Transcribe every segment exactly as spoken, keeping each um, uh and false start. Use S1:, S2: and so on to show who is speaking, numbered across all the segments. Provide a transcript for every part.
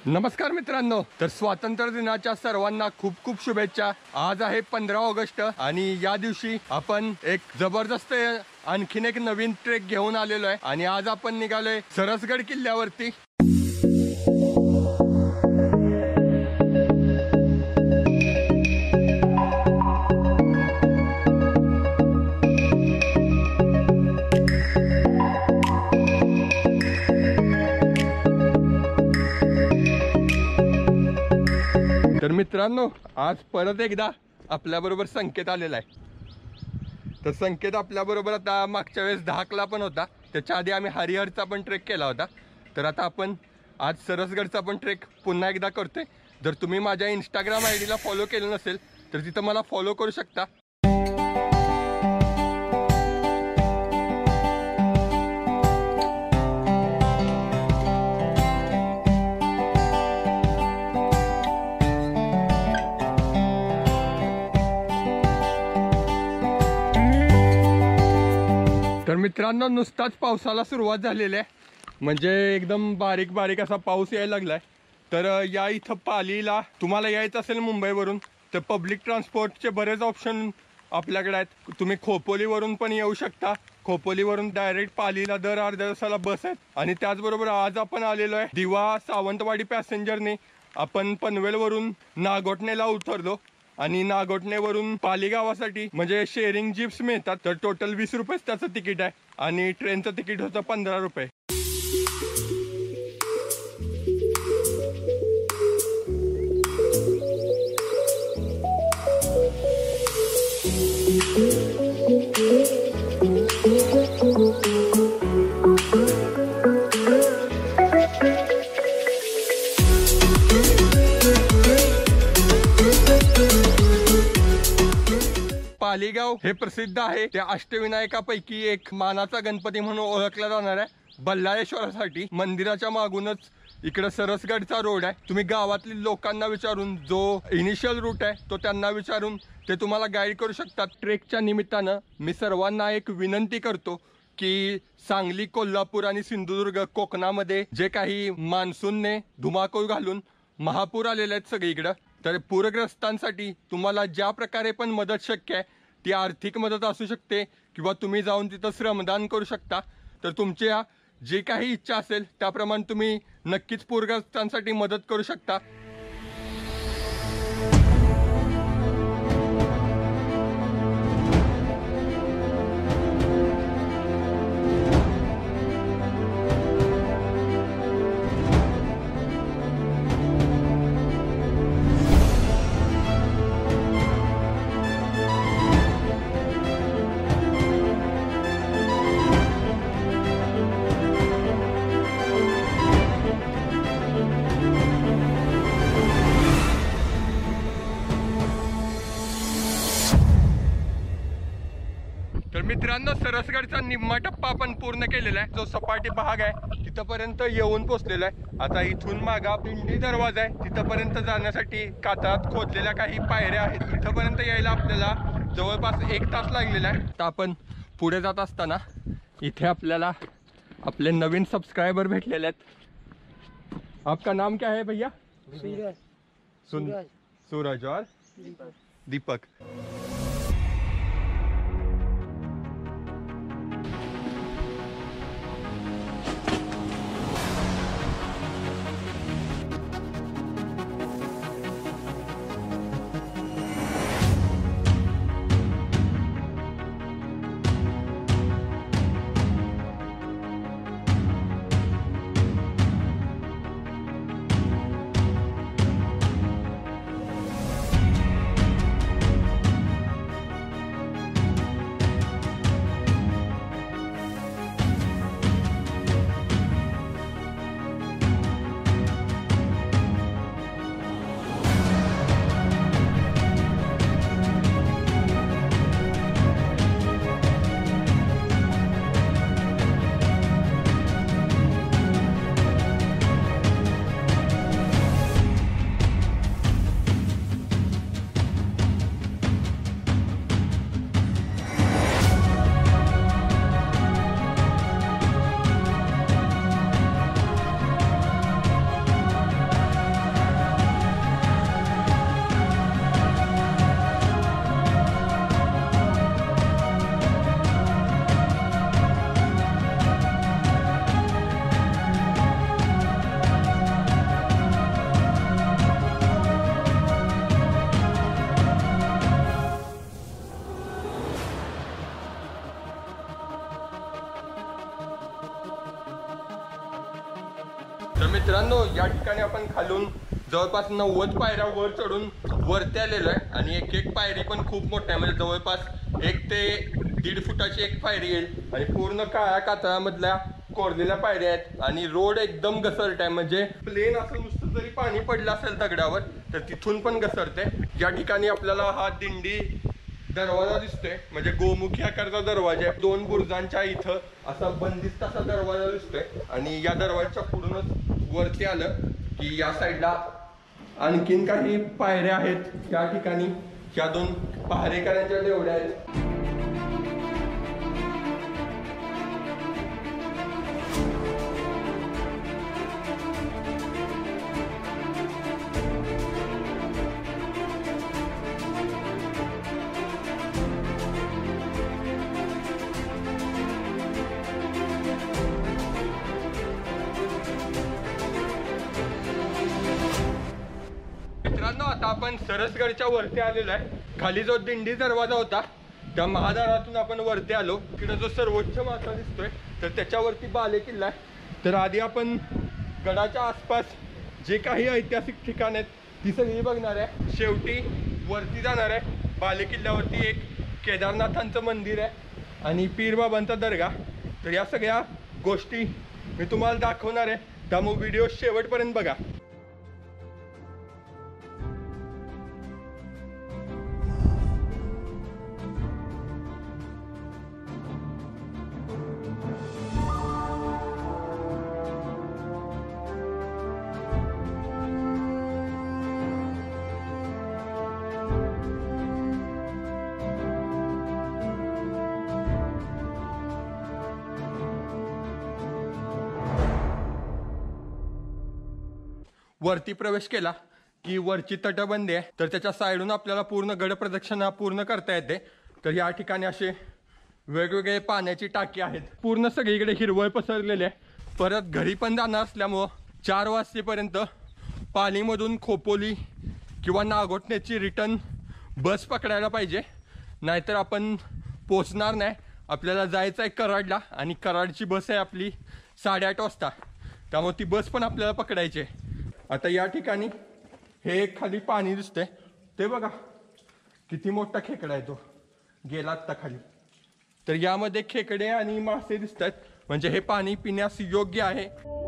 S1: नमस्कार मित्रांनो, तर स्वातंत्र्य दिनाच्या सर्वांना खूप खूप शुभेच्छा। आज आहे पंधरा ऑगस्ट आणि या दिवशी आपण एक जबरदस्त आणखीन एक नवीन ट्रेक घेऊन आलेलो आहे आणि आज आपण निघालोय सरसगड किल्ल्यावरती। तर मित्रांनो, आज परत एकदा आपल्या बरोबर संकेत आलेला आहे। तर संकेत आपल्या बरोबर आता मागच्या वेळेस धाकला पण होता, त्याच्या आधी आम्ही हरिहरचा पण ट्रेक केला होता। तर आता आपण आज सरसगडचा पण ट्रेक पुन्हा एकदा करतोय। जर तुम्ही माझ्या इंस्टाग्राम आय डीला फॉलो केलं नसेल तर तिथं मला फॉलो करू शकता। तर मित्रांनो, नुसताच पावसाला सुरुवात झालेली आहे, म्हणजे एकदम बारीक बारीक असा पाऊस यायला लागलाय। तर या इथं पालीला तुम्हाला यायचं असेल मुंबईवरून तर पब्लिक ट्रान्सपोर्टचे बरेच ऑप्शन आपल्याकडे आहेत। तुम्ही खोपोलीवरून पण येऊ शकता, खोपोलीवरून डायरेक्ट पालीला दर अर्ध्या तासाला बस आहेत। आणि त्याचबरोबर आज आपण आलेलो आहे दिवा सावंतवाडी पॅसेंजरने। आपण पनवेलवरून नागोठणेला उतरलो आणि नागोठणेवरून पाली गावासाठी म्हणजे शेअरिंग जीप्स मिळतात। तर टोटल वीस रुपये त्याचं तिकीट आहे आणि ट्रेनचं तिकीट होतं पंधरा रुपये। पालीगाव हे प्रसिद्ध आहे त्या अष्टविनायकापैकी एक मानाचा गणपती म्हणून ओळखला जाणार आहे। बल्लाळेश्वरासाठी मंदिराच्या मागूनच इकडे सरसगडचा रोड आहे। तुम्ही गावातील लोकांना विचारून, जो इनिशियल रूट आहे तो त्यांना विचारून ते तुम्हाला गाईड करू शकतात। ट्रेकच्या निमित्तानं मी सर्वांना एक विनंती करतो की सांगली, कोल्हापूर आणि सिंधुदुर्ग कोकणामध्ये जे काही मान्सूनने धुमाकूळ घालून महापूर आलेले आहेत सगळीकडं, तर पूरग्रस्तांसाठी तुम्हाला ज्या प्रकारे पण मदत शक्य आहे, ती आर्थिक मदत असू शकते किंवा तुम्ही जाऊन तिथं श्रमदान करू शकता। तर तुमच्या जी काही इच्छा असेल त्याप्रमाणे तुम्ही नक्कीच पूरग्रस्तांसाठी मदत करू शकता। तर मित्रांनो, सरसगडचा निम्मा टप्पा आपण पूर्ण केलेला आहे। जो सपाटी भाग आहे तिथपर्यंत येऊन पोहोचलेला आहे। आता इथून मागा पिंडी दरवाजा आहे, तिथपर्यंत जाण्यासाठी कातळात खोदलेल्या काही पायऱ्या आहेत। इथपर्यंत यायला आपल्याला जवळपास एक तास लागलेला आहे। आता आपण पुढे जात असताना इथे आपल्याला आपले नवीन सबस्क्राइबर भेटलेले आहेत। आपका नाम क्या है भैया? सूरज। सूरज और दीपक। दीपक मित्रांनो, या ठिकाणी आपण खालून जवळपास नव्वद पायऱ्या वर चढून वरती आलेलो आहे आणि एक एक पायरी पण खूप मोठ्या, म्हणजे जवळपास एक ते दीड फुटाची एक पायरी येईल आणि पूर्ण काळ्या कातळामधल्या कोरलेल्या पायऱ्या आहेत आणि रोड एकदम घसरट आहे, म्हणजे प्लेन असं नुसतं जरी पाणी पडलं असेल दगडावर तर तिथून पण घसरते। या ठिकाणी आपल्याला हा दिंडी दरवाजा दिसतोय, म्हणजे गोमुखी आकारचा दरवाजा आहे, दोन बुरुजांच्या इथं असा बंदिस्त असा दरवाजा दिसतोय आणि या दरवाजाच्या पुढूनच वरती आलं की या साईडला आणखीन काही पायऱ्या आहेत। या ठिकाणी या दोन पहारेकऱ्यांच्या देवड्या आहेत। मित्रांनो, आता आपण सरसगडच्या वरती आलेलो आहे। खाली जो दिंडी दरवाजा होता त्या महाद्वारातून आपण वरती आलो। इकडे जो सर्वोच्च माथा दिसतोय तर त्याच्यावरती बाले किल्ला आहे। तर आधी आपण गडाच्या आसपास जे काही ऐतिहासिक ठिकाण आहेत ती सगळी बघणार आहे, शेवटी वरती जाणार आहे। बाले किल्ल्यावरती एक केदारनाथांचं मंदिर आहे आणि पीरबाबांचा दर्गा। तर या सगळ्या गोष्टी मी तुम्हाला दाखवणार आहे, त्यामुळे व्हिडिओ शेवटपर्यंत बघा। वरती प्रवेश केला की वरची तटबंदी आहे, तर त्याच्या साईडून आपल्याला पूर्ण गड प्रदक्षिणा पूर्ण करता येते। तर या ठिकाणी असे वेगवेगळे पाण्याची टाकी आहेत, पूर्ण सगळीकडे हिरवळ पसरलेली आहे। परत घरी पण जाणार असल्यामुळं चार वाजतेपर्यंत पालीमधून खोपोली किंवा नागोठण्याची रिटर्न बस पकडायला पाहिजे, नाहीतर आपण पोचणार नाही। आपल्याला जायचं आहे कराडला आणि कराडची बस आहे आपली साडेआठ वाजता, त्यामुळे ती बस पण आपल्याला पकडायची आहे। आता या ठिकाणी हे एक खाली पाणी दिसतंय, ते बघा किती मोठा खेकडा आहे, तो गेला आत्ता खाली। तर यामध्ये खेकडे आणि मासे दिसतात, म्हणजे हे पाणी पिण्यास योग्य आहे।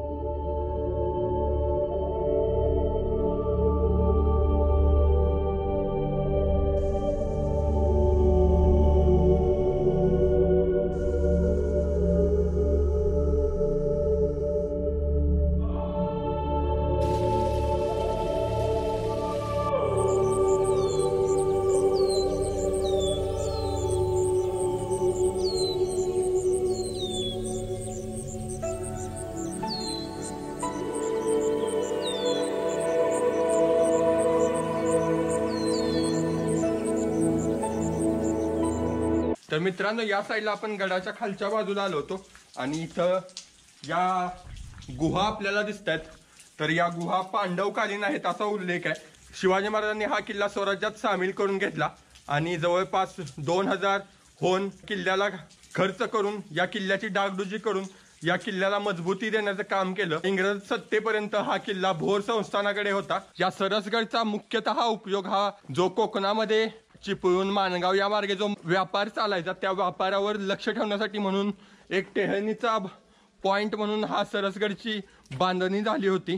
S1: तर मित्रांनो, या साईडला आपण गडाच्या खालच्या बाजूला आलो होतो आणि इथं या गुहा आपल्याला दिसतात। तर या गुहा पांडवकालीन आहेत असा उल्लेख आहे। शिवाजी महाराजांनी हा किल्ला स्वराज्यात सामील करून घेतला आणि जवळपास दोन हजार होन किल्ल्याला खर्च करून या किल्ल्याची डागडुजी करून या किल्ल्याला मजबूती देण्याचं काम केलं। इंग्रज सत्तेपर्यंत हा किल्ला भोर संस्थानाकडे होता। या सरसगडचा मुख्यतः उपयोग हा जो कोकणामध्ये चिपळूण माणगाव या मार्गे जो व्यापार चालायचा त्या व्यापारावर लक्ष ठेवण्यासाठी म्हणून एक टेहळणीचा पॉइंट म्हणून हा सरसगडची बांधणी झाली होती।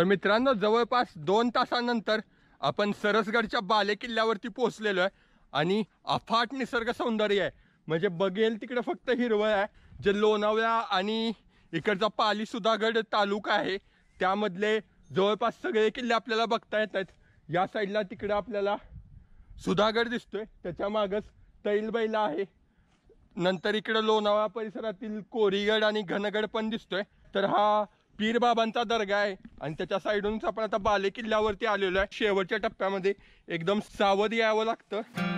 S1: तर मित्रांनो जवळपास दोन तासानंतर आपण सरसगडच्या बाले किल्ल्यावरती पोहोचलेलो आहे आणि अफाट निसर्ग सौंदर्य आहे. म्हणजे बघेल तिकडे फक्त हिरवळ आहे. जे लोणावळा आणि इकडचा पाली सुधागड तालुका आहे त्यामधले जवळपास सगळे किल्ले आपल्याला बघता येत आहेत. या साईडला तिकडे आपल्याला सुधागड दिसतोय, त्याच्या मागच तैलबैला आहे. नंतर इकडे लोणावळा परिसरातील कोरीगड आणि घनगड पण दिसतोय. तर हा पीर बाबांचा दर्गा आहे आणि त्याच्या साईडूनच आपण आता बाले किल्ल्यावरती आलेलो आहे. शेवटच्या टप्प्यामध्ये एकदम सावध यावं लागतं.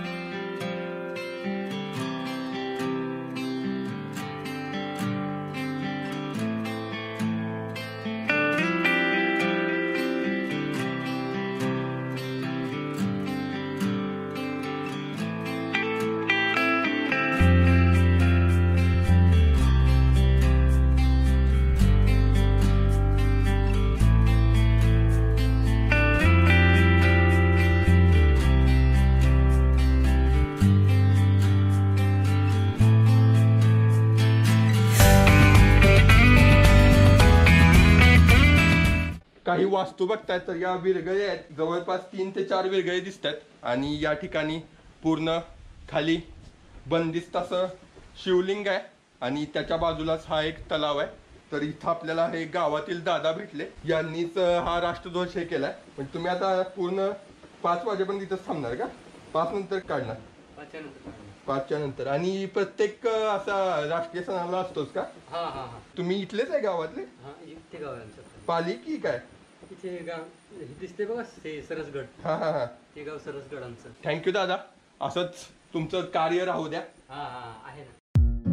S1: काही वास्तू बघतायत तर या विरगळे आहेत, जवळपास तीन ते चार विरगळे दिसतात आणि या ठिकाणी पूर्ण खाली बंदिस्त असं शिवलिंग आहे आणि त्याच्या बाजूलाच हा एक तलाव आहे. तर इथं आपल्याला हे गावातील दादा भेटले, यांनीच हा राष्ट्रध्वज हे केलाय. पण तुम्ही आता पूर्ण पाच वाजेपर्यंत इथंच थांबणार का? पाच नंतर काढणार? पाचच्या नंतर. आणि प्रत्येक असा राष्ट्रीय सणाला असतोच का? तुम्ही इथलेच आहे गावातले? पाली की काय?
S2: दिसते बघा सरसगड.
S1: हा हा हा
S2: ते गाव सरसगड आमचं.
S1: थँक्यू दादा, असंच तुमचं कार्य राहू द्या.
S2: हा हा आहे ना.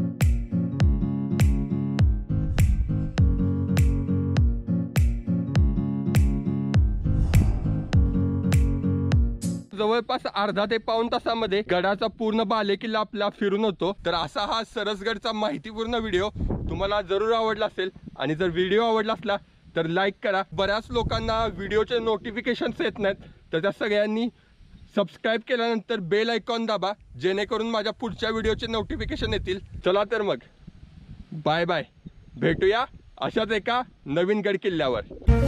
S1: जवळपास अर्धा ते पाऊण तासामध्ये गडाचा पूर्ण बाले किल्ला आपला फिरून होतो. तर असा हा सरसगडचा माहितीपूर्ण व्हिडिओ तुम्हाला जरूर आवडला असेल आणि जर व्हिडिओ आवडला असला तर लाईक करा. बऱ्याच लोकांना व्हिडिओचे नोटिफिकेशन्स येत नाहीत, तर त्या सगळ्यांनी सबस्क्राईब केल्यानंतर बेल आयकॉन दाबा, जेणेकरून माझ्या पुढच्या व्हिडिओचे नोटिफिकेशन येतील. चला तर मग बाय बाय, भेटूया अशाच एका नवीन गड किल्ल्यावर.